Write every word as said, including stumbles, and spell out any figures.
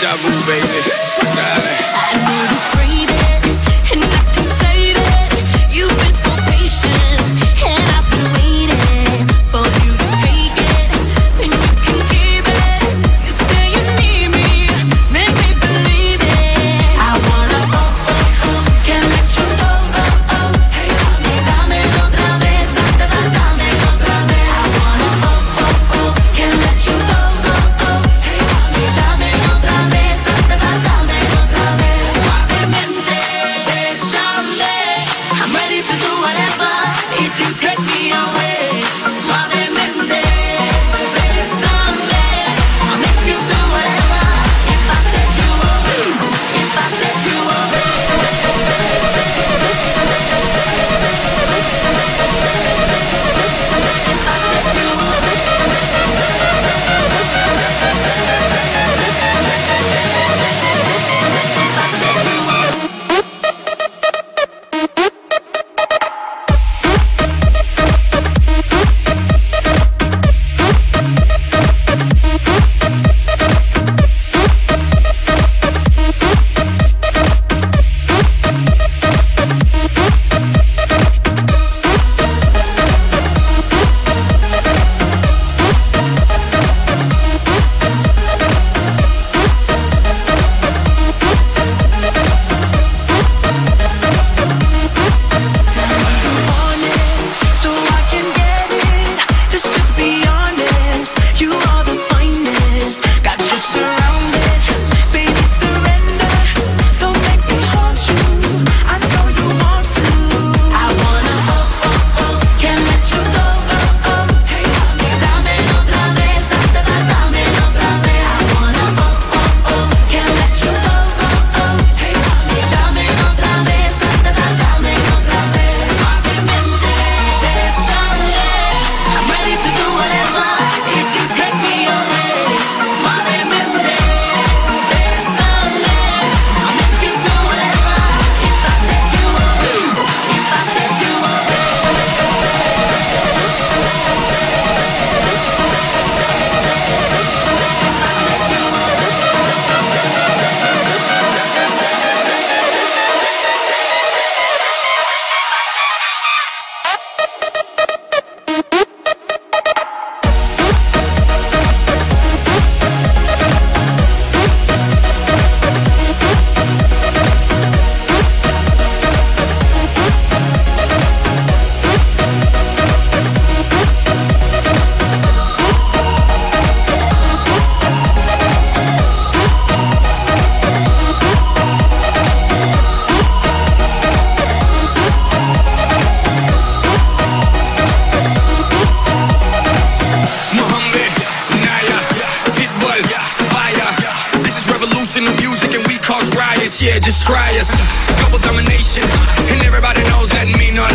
Deja vu, baby. Darling. I know you crave it, and I can save it. You've been so patient, and I've been waiting for you to take it, and you can keep it. You say you need me, make me believe it. I wanna oh oh oh, can't let you go oh oh. Hey, dame, dame otra vez, dame, dame otra vez. I wanna oh oh oh, can't let you go oh oh. Hey, dame, dame otra vez, dame, dame otra vez. Suavemente, bésame. I'm ready to do whatever if you take me away. Suavemente, bésame. I'll make you do whatever if I take you away. If I take you away. If I take you away. Yeah, just try us. Global domination, and everybody knows that me not